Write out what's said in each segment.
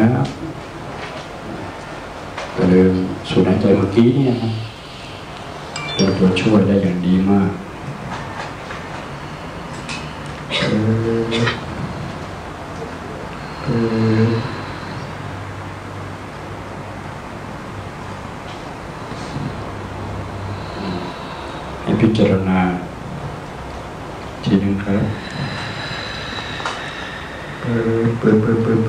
แล้วก็ลืมสูดหายใจเมื่อกี้เนี่ยนะเป็นตัวช่วยได้อย่างดีมากให้พิจารณาทีนึงครับเปิด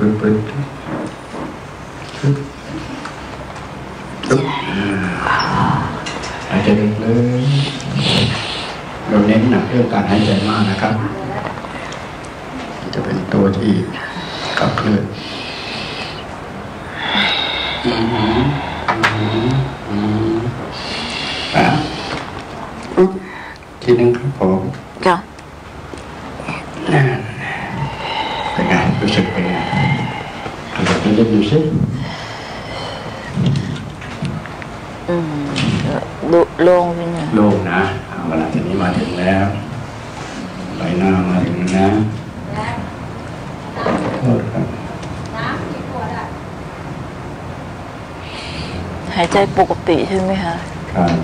หายใจลึกเลยเราเน้นหนักเรื่องการหายใจมากนะครับจะเป็นตัวที่ขับเคลื่อนทีนึงครับผมจ้ะเป็นไงรู้สึกเป็นไงเราจะดูสิโล่งจริงนะโล่งนะเวลาทีนี้มาถึงแล้วใบหน้ามาถึงนะโทษครับหายใจปกติใช่ไหมคะครับ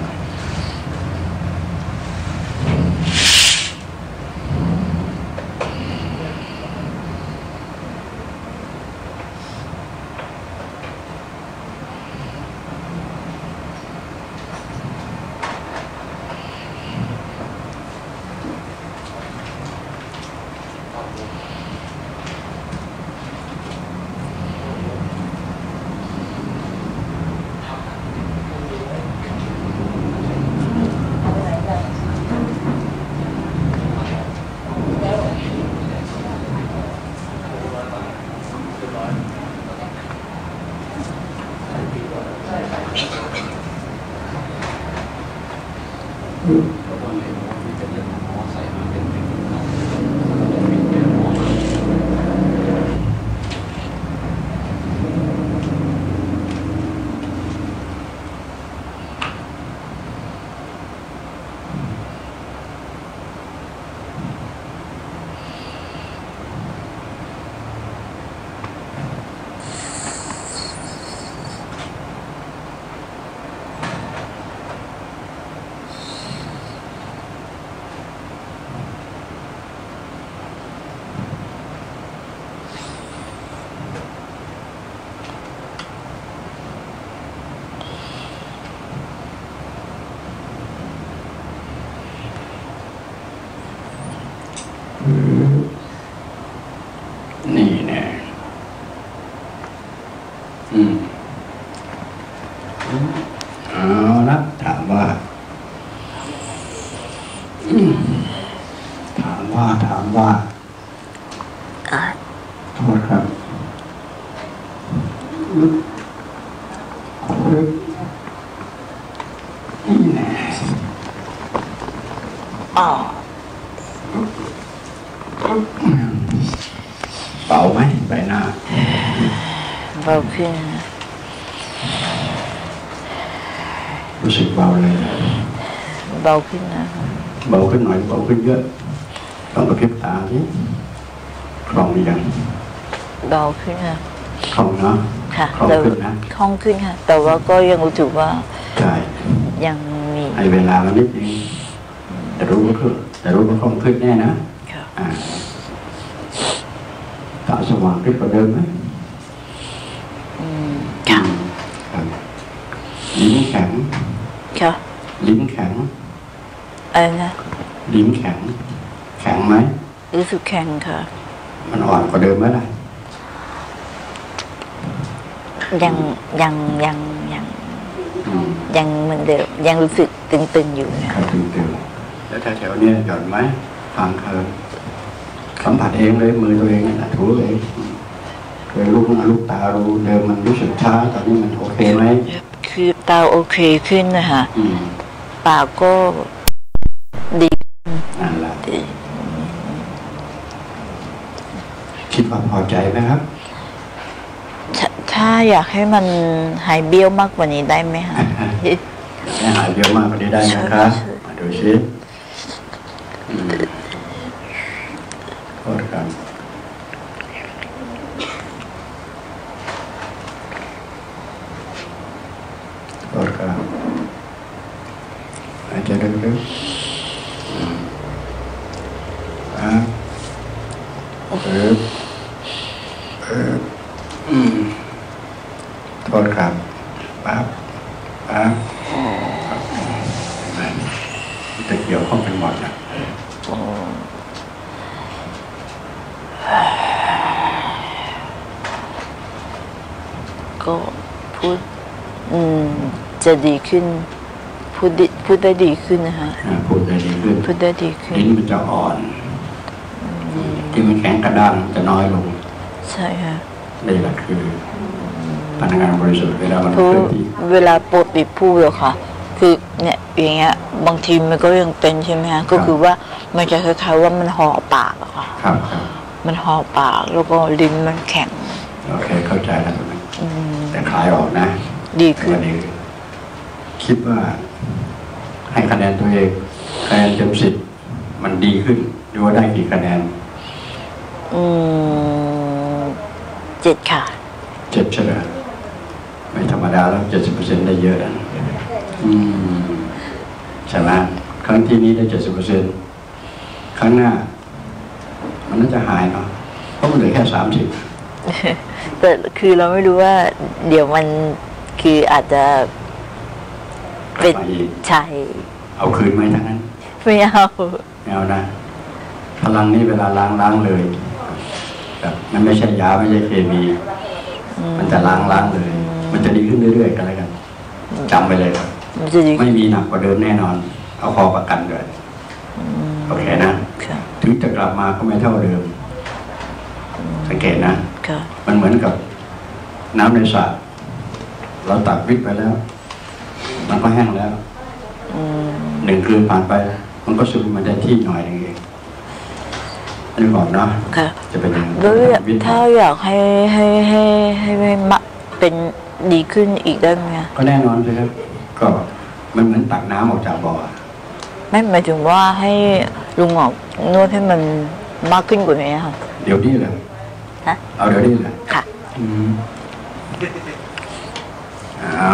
นี่แน่เอาละถามว่าโทษครับนี่แน่เบาไหมใบหน้าเบาขึ้นรู้สึกเบาเลยเบาขึ้นนะเบาขึ้นหน่อยเบาขึ้นเยอะต้องกระพริบตาสิคล่องหรือยังเบาขึ้นค่ะคล่องเนาะค่ะคล่องขึ้นนะคล่องขึ้นค่ะแต่ว่าก็ยังรู้สึกว่าใช่ยังมีให้เวลามันนิดนึงแต่รู้ว่าคล่องขึ้นแน่นะตาสว่างขึ้นกว่าเดิมไหมค่ะลิ้นแข็งค่ะลิ้นแข็งอะไรนะลิ้นแข็งไหมรู้สึกแข็งค่ะมันอ่อนกว่าเดิมไหมล่ะยังเหมือนเดิมยังรู้สึกตึงๆอยู่นะครับตึงแล้วแถวๆนี้หย่อนไหมฟังสัมผัสเองเลยมือตัวเองนะถูเองเคยลูกตารู้เดิมมันรู้สึกช้าตอนนี้มันโอเคไหมคือตาโอเคขึ้นนะคะปากก็ดีนั่นแหละคิดว่าพอใจไหมครับถ้าอยากให้มันหายเบี้ยวมากกว่านี้ได้ไหมคะให้หายเบี้ยวมากกว่านี้ได้นะครับมาดูสิโทษครับโทษครับปั๊บจะเกี่ยวข้องเป็นหมดนะก็พูดจะดีขึ้นพูดได้ดีขึ้นนะคะพูดได้ดีขึ้นพูดได้ดีขึ้นลิ้นมันจะอ่อนที่มันแข็งกระด้างจะน้อยลงใช่ค่ะนี่แหละคือพลังงานบริสุทธิ์เวลามันเคลื่อนที่เวลาปกติพูดเลยค่ะคือเนี่ยอย่างเงี้ยบางทีมันก็ยังเป็นใช่ไหมคะก็คือว่ามันจะคล้ายๆว่ามันห่อปากอะค่ะครับมันห่อปากแล้วก็ลิ้นมันแข็งโอเคเข้าใจแล้วตรงนั้นแต่คลายออกนะดีขึ้นคิดว่าให้คะแนนตัวเองคะแนนเต็ม10มันดีขึ้นดูว่าได้กี่คะแนน 7ค่ะ 7ใช่ไหมไม่ธรรมดาแล้ว70%ได้เยอะนะใช่ไหมครั้งที่นี้ได้70%ครั้งหน้ามันน่าจะหายเนาะเพราะมันเหลือแค่30 แต่คือเราไม่รู้ว่าเดี๋ยวมันคืออาจจะเป็นใช่เอาคืนไหมทั้งนั้นไม่เอานะพลังนี้เวลาล้างเลยแบบมันไม่ใช่ยาไม่ใช่เคมีมันจะล้างเลยมันจะดีขึ้นเรื่อยๆกันเลยกันจำไปเลยครับไม่มีหนักกว่าเดิมแน่นอนเอาพอประกันเลยโอเคนะถึงจะกลับมาก็ไม่เท่าเดิมสังเกตนะมันเหมือนกับน้ำในสระเราตักวิทไปแล้วมันก็แห้งแล้ว1 คืนผ่านไปมันก็ซึมมาได้ที่หน่อยนึงเองอันนี้บอกเนาะจะเป็นยังไงถ้าอยากให้เป็นดีขึ้นอีกได้ไหมก็แน่นอนเลยครับก็มันเหมือนตักน้ำออกจากบ่อไม่หมายถึงว่าให้ลุงหมอกนวดให้มันมากขึ้นกว่านี้ค่ะเดี๋ยวนี้เลยเอาเดี๋ยวนี้เลยค่ะเอา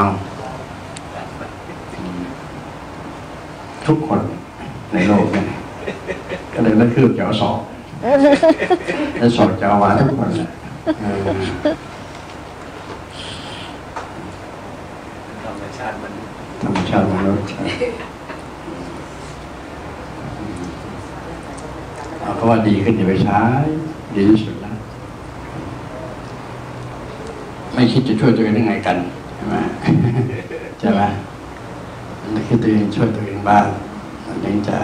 ทุกคนในโลกเนี่ยก็เลยนั่นคือจะเอาสอบแล้วสอบจะเอาวาทุกคนเลยธรรมชาติมนุษย์เอาเพราะว่าดีขึ้นอย่าไปใช้ดีที่สุดแล้วไม่คิดจะช่วยตัวเองได้ไงกันใช่ไหมไม่คิดตัวเองช่วยตัวเองบ้างมันยังจะ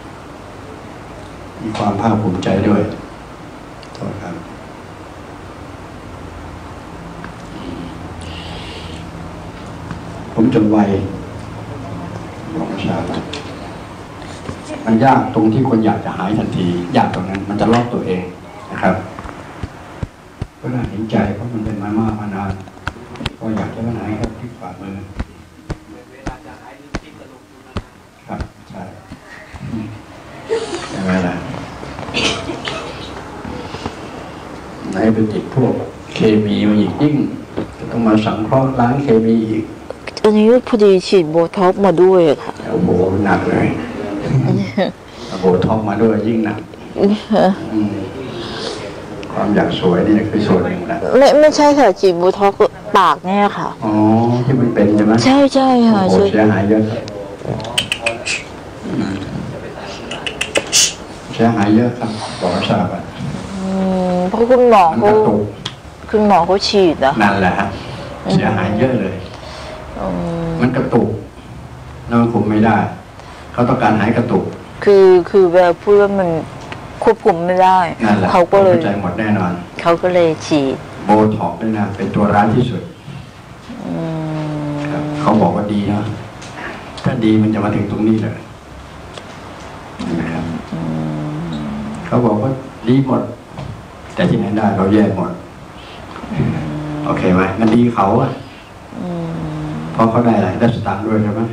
มีความภาคภูมิใจด้วยโทษครับผมจนวัยของชาติมันยากตรงที่คนอยากจะหายทันทียากตรงนั้นมันจะลอกตัวเองนะครับก็น่าเห็นใจเพราะมันเป็นมานานก็อยากจะหายครับที่ฝ่ามือครับใช่ใช่ไหมล่ะไหนไปติดพวกเคมีมาอีกยิ่งต้องมาสังเคราะห์ล้างเคมีอีกอันนี้พอดีฉีดโบท็อกมาด้วยค่ะโอ้โหหนักเลยโบท็อกมาด้วยยิ่งหนักความอยากสวยนี่คือส่วนหนึ่งนะไม่ใช่ค่ะฉีดโบท็อกปากเนี่ยค่ะอ๋อที่มันเป็นใช่ไหมใช่ค่ะเสียหายเยอะเสียหายเยอะครับบอกทราบอ่ะเพราะคุณหมอเขาฉีดนะนั่นแหละฮะเสียหายเยอะเลยมันกระตุกแล้วมันคุมไม่ได้เขาต้องการหายกระตุกคือเวลาพูดว่ามันควบคุมไม่ได้เขาก็เลยใจหมดแน่นอนเขาก็เลยฉีดโบท็อกด้วยนะเป็นตัวร้ายที่สุดเขาบอกว่าดีนะถ้าดีมันจะมาถึงตรงนี้เลยนะครับเขาบอกว่าดีหมดแต่ที่ไหนได้เราแย่หมดโอเคไหมมันดีเขาอะเพราะเขาได้อะไรได้สตางค์ด้วยใช่ไหม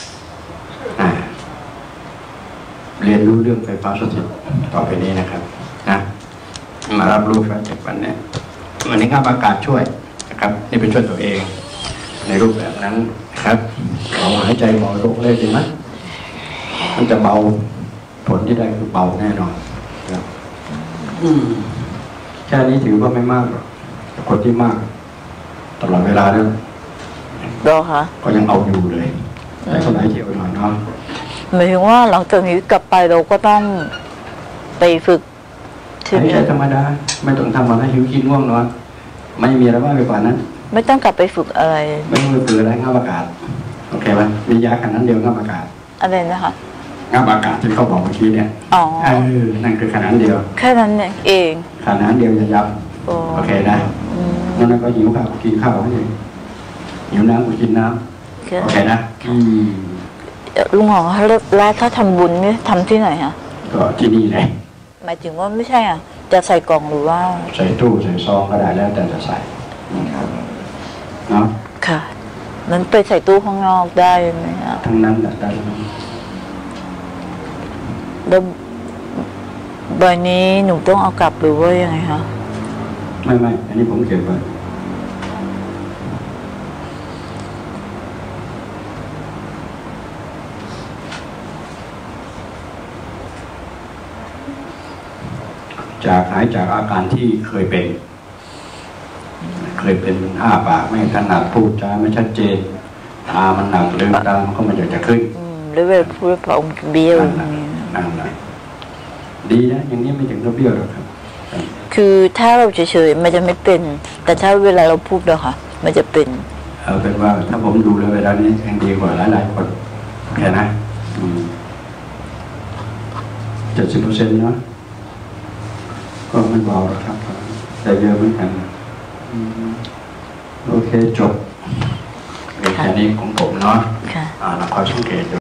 เรียนรู้เรื่องไฟฟ้าสถิตต่อไปนี้นะครับนะมารับรู้ฟังจากวันนี้วันนี้ข้าประกาศช่วยนะครับนี่เป็นช่วยตัวเองในรูปแบบนั้นนะครับเราหายใจหมอลงเลยดีไหมมันจะเบาผลที่ได้คือเบาแน่นอนครับแค่นี้ถือว่าไม่มากหรอกแต่คนที่มากตลอดเวลาเนี่ยรอคะก็ยังเอาอยู่เลยแต่คนไหนเที่ยวหน่อยเนาะหมายถึงว่าหลังจากนี้กลับไปเราก็ต้องไปฝึกใช่ไหมไม่ใช่ธรรมดาไม่ต้องทำอะไรหิวกินง่วงนอนไม่มีอะไรมากไปกว่านั้นไม่ต้องกลับไปฝึกอะไรไม่ต้องไปฝืนอะไรงับอากาศโอเคไหมมียาขนาดเดียวงับอากาศอะไรนะคะงับอากาศที่เขาบอกเมื่อกี้เนี่ยอ๋อนั่นคือขนาดเดียวแค่นั้นเองขนาดเดียวจะยับโอ้โอเคนะนั่นก็หิวข้าวกินข้าวให้หิวน้ำก็กินน้ำโอเคนะลุงหงคะแล้วถ้าทำบุญนี่ทำที่ไหนคะก็ที่นี่เลยหมายถึงว่าไม่ใช่อ่ะจะใส่กล่องหรือว่าใส่ตู้ใส่ซองก็ได้แล้วแต่จะใส่เนาะค่ะนั้นไปใส่ตู้ข้างนอกได้ไหมคะทั้งนั้นแหละได้ทั้งนั้นแล้วใบนี้หนูต้องเอากลับหรือว่ายังไงคะไม่อันนี้ผมเก็บไว้จากหายจากอาการที่เคยเป็นอ้าปากไม่ถนัดพูดจาไม่ชัดเจนตามันหนักลืมตามันก็ไม่อยากจะขึ้นหรือเวลาพูดพระองค์เบี้ยวอย่างนี้นั่นแหละดีนะอย่างนี้ไม่ถึงกับเบี้ยวหรอกครับคือถ้าเราเฉยๆมันจะไม่เป็น แต่ถ้าเวลาเราพูดแล้วค่ะ มันจะเป็นเอาเป็นว่าถ้าผมดูแล้วเวลานี้ยังดีกว่าหลายคนแค่นะ70%เนาะก็ไม่เบาหรอกครับแต่เยอะเหมือนกันโอเคจบแค่นี้ของผมเนาะค่ะเราคอยสังเกตดู